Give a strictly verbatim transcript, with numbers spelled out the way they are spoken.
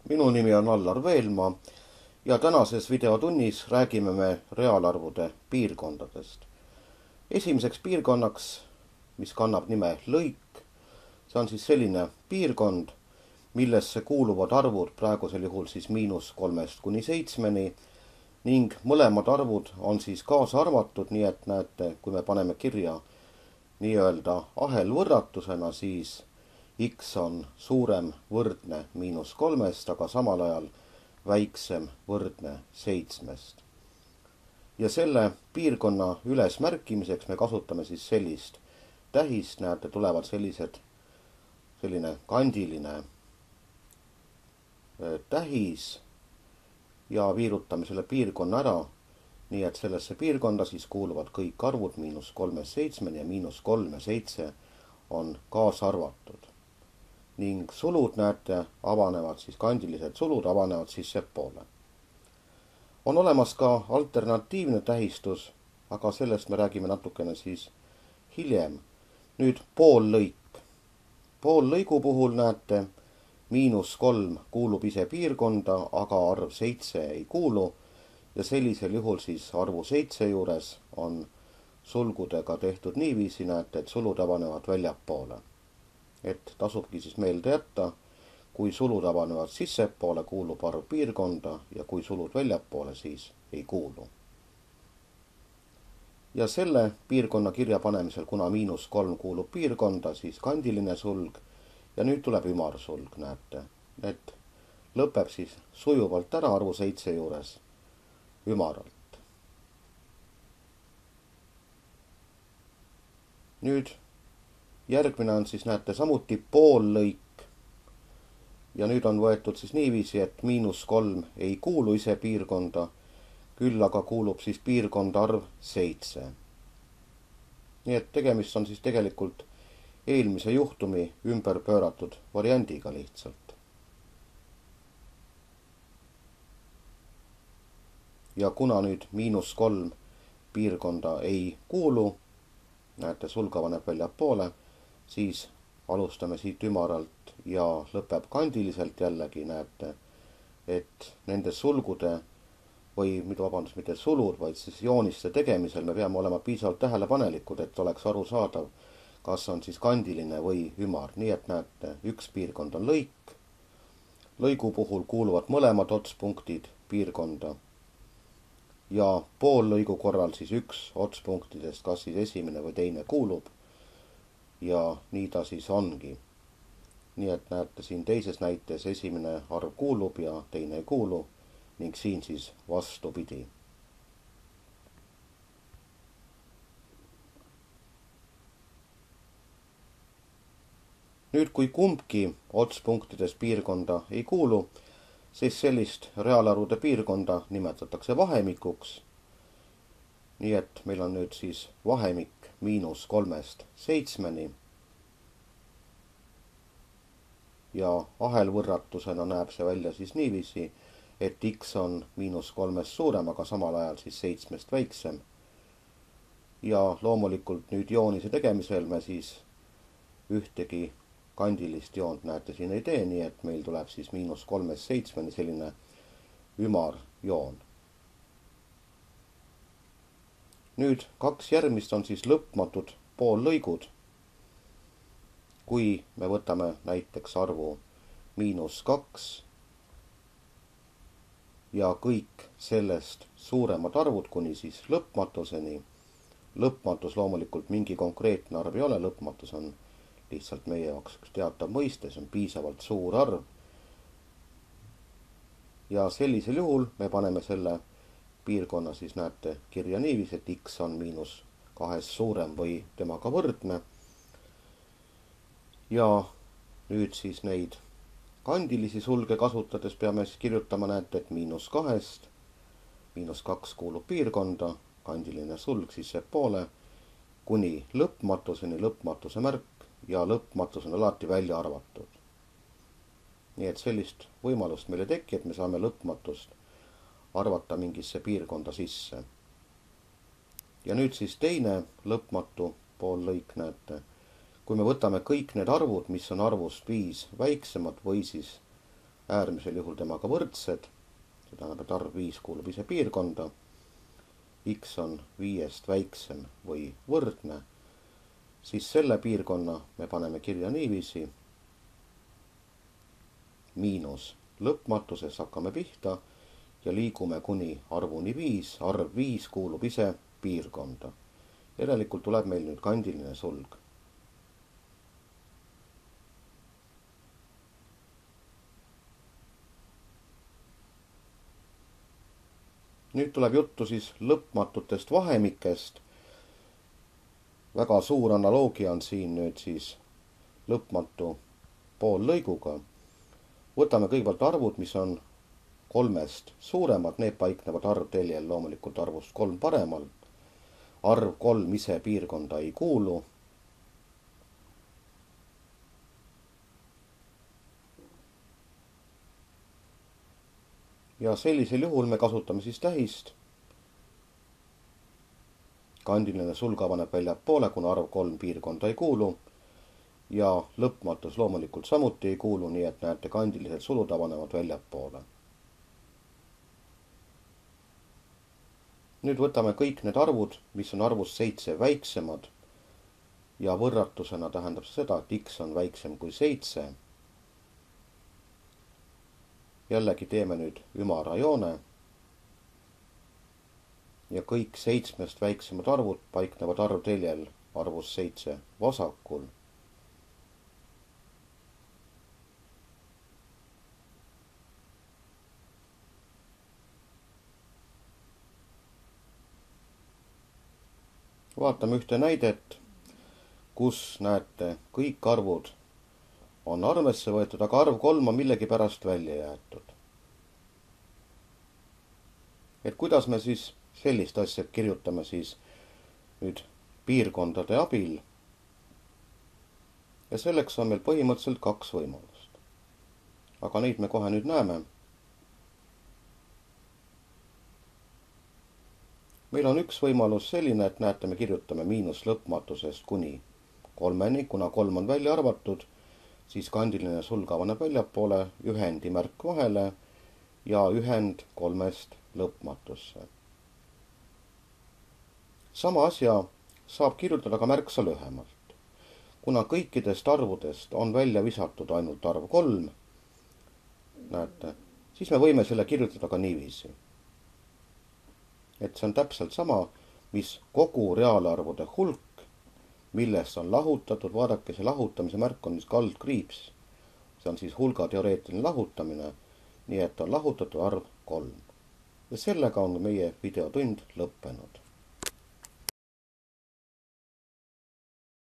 Minu nimi on Allar Veelmaa ja tänases videotunnis räägime me reaalarvude piirkondadest. Esimeseks piirkonnaks, mis kannab nime lõik, see on siis selline piirkond, millesse kuuluvad arvud praegusel juhul siis miinus kolmest kuni seitsmeni ning mõlemad arvud on siis kaasa arvatud, nii et näete, kui me paneme kirja nii-öelda ahelvõrratusena, siis x on suurem võrdne miinus kolmest, aga samal ajal väiksem võrdne seitsmest. Ja selle piirkonna ülesmärkimiseks me kasutame siis sellist tähist, näete, tulevad sellised, selline kandiline tähis ja viirutame selle piirkonna ära, nii et sellesse piirkonda siis kuuluvad kõik arvud miinus kolmest seitsmeni ja miinus kolm ja seitse on kaasa arvatud. Ning sulud, näete, avanevad siis, kandilised sulud avanevad sissepoole. On olemas ka alternatiivne tähistus, aga sellest me räägime natukene siis hiljem. Nüüd poollõik. Poollõigu puhul näete, miinus kolm kuulub ise piirkonda, aga arv seitse ei kuulu ja sellisel juhul siis arvu seitse juures on sulgudega tehtud niiviisi, näete, et sulud avanevad väljapoole. Et tasubki siis meelde jätta, kui sulud avanevad sissepoole, kuulub arv piirkonda ja kui sulud väljapoole, siis ei kuulu. Ja selle piirkonna kirja panemisel, kuna miinus kolm kuulub piirkonda, siis kandiline sulg ja nüüd tuleb ümarsulg, näete, et lõpeb siis sujuvalt ära arvu seitse juures ümaralt. Nüüd järgmine on siis, näete, samuti poollõik ja nüüd on võetud siis niiviisi, et miinus kolm ei kuulu ise piirkonda, küll aga kuulub siis piirkonda arv seitse. Nii et tegemist on siis tegelikult eelmise juhtumi ümber pööratud variandiga lihtsalt. Ja kuna nüüd miinus kolm piirkonda ei kuulu, näete, sulg avaneb väljapoole, siis alustame siit ümaralt ja lõpeb kandiliselt jällegi, näete, et nende sulgude või, mida vabandust, mitte sulud, vaid siis jooniste tegemisel me peame olema piisavalt tähelepanelikud, et oleks aru saadav, kas on siis kandiline või ümar. Nii et näete, üks piirkond on lõik. Lõigu puhul kuuluvad mõlemad otspunktid piirkonda ja poollõigu korral siis üks otspunktidest, kas siis esimene või teine kuulub. Ja nii ta siis ongi. Nii et näete, siin teises näites esimene arv kuulub ja teine ei kuulu ning siin siis vastupidi. Nüüd, kui kumbki otspunktides piirkonda ei kuulu, siis sellist reaalarvude piirkonda nimetatakse vahemikuks. Nii et meil on nüüd siis vahemik miinus kolmest seitsmeni ja ahelvõrratusena näeb see välja siis niiviisi, et x on miinus kolmest suurem, aga samal ajal siis seitsmest väiksem. Ja loomulikult nüüd joonise tegemisel me siis ühtegi kandilist joont, näete, siin ei tee, nii et meil tuleb siis miinus kolmest seitsmeni selline ümar joon. Nüüd kaks järgmist on siis lõpmatud poollõigud. Kui me võtame näiteks arvu miinus kaks ja kõik sellest suuremad arvud kuni siis lõpmatuseni. Lõpmatus loomulikult mingi konkreetne arv ei ole, lõpmatus on lihtsalt meie jaoks üks teatav mõiste, see on piisavalt suur arv. Ja sellisel juhul me paneme selle piirkonna siis, näete, kirja niiviisi, et x on miinus kahest suurem või temaga võrdne. Ja nüüd siis neid kandilisi sulge kasutades peame siis kirjutama, näete, et miinus kahest, miinus kaks kuulub piirkonda, kandiline sulg sissepoole, kuni lõpmatuseni, lõpmatuse märk ja lõpmatus on alati välja arvatud. Nii et sellist võimalust meil ei teki, et me saame lõpmatust arvata mingisse piirkonda sisse. Ja nüüd siis teine lõpmatu poollõik, näete, kui me võtame kõik need arvud, mis on arvust viis väiksemad või siis äärmisel juhul temaga võrdsed, see tähendab, et arv viis kuulub ise piirkonda, x on viiest väiksem või võrdne, siis selle piirkonna me paneme kirja niiviisi, miinus lõpmatuses hakkame pihta ja liigume kuni arvuni viis, arv viis kuulub ise piirkonda. Järelikult tuleb meil nüüd kandiline sulg. Nüüd tuleb juttu siis lõpmatutest vahemikest. Väga suur analoogia on siin nüüd siis lõpmatu poollõiguga. Võtame kõigepealt arvud, mis on kolmest suuremad, need paiknevad arvteljel loomulikult arvust kolm paremal. Arv kolm ise piirkonda ei kuulu. Ja sellisel juhul me kasutame siis tähist. Kandiline sulg avaneb väljapoole, kuna arv kolm piirkonda ei kuulu. Ja lõpmatus loomulikult samuti ei kuulu, nii et näete, kandilised sulud avanevad väljapoole. Nüüd võtame kõik need arvud, mis on arvust seitse väiksemad ja võrratusena tähendab seda, et x on väiksem kui seitse. Jällegi teeme nüüd ümara joone ja kõik seitsmest väiksemad arvud paiknevad arvteljel arvust seitse vasakul. Vaatame ühte näidet, kus näete, kõik arvud on arvesse võetud, aga arv kolm on millegipärast välja jäetud. Et kuidas me siis sellist asja kirjutame siis nüüd piirkondade abil. Ja selleks on meil põhimõtteliselt kaks võimalust. Aga neid me kohe nüüd näeme. Meil on üks võimalus selline, et näete, me kirjutame miinus lõpmatusest kuni kolmeni, kuna kolm on välja arvatud, siis kandiline sulg avaneb väljapoole, ühendi märk vahele ja ühend kolmest lõpmatusse. Sama asja saab kirjutada ka märksa lühemalt. Kuna kõikidest arvudest on välja visatud ainult arv kolm, näete, siis me võime selle kirjutada ka niiviisi. Et see on täpselt sama, mis kogu reaalarvude hulk, millest on lahutatud, vaadake, see lahutamise märk on kaldkriips. See on siis hulga teoreetiline lahutamine, nii et on lahutatud arv kolm. Ja sellega on meie videotund lõppenud.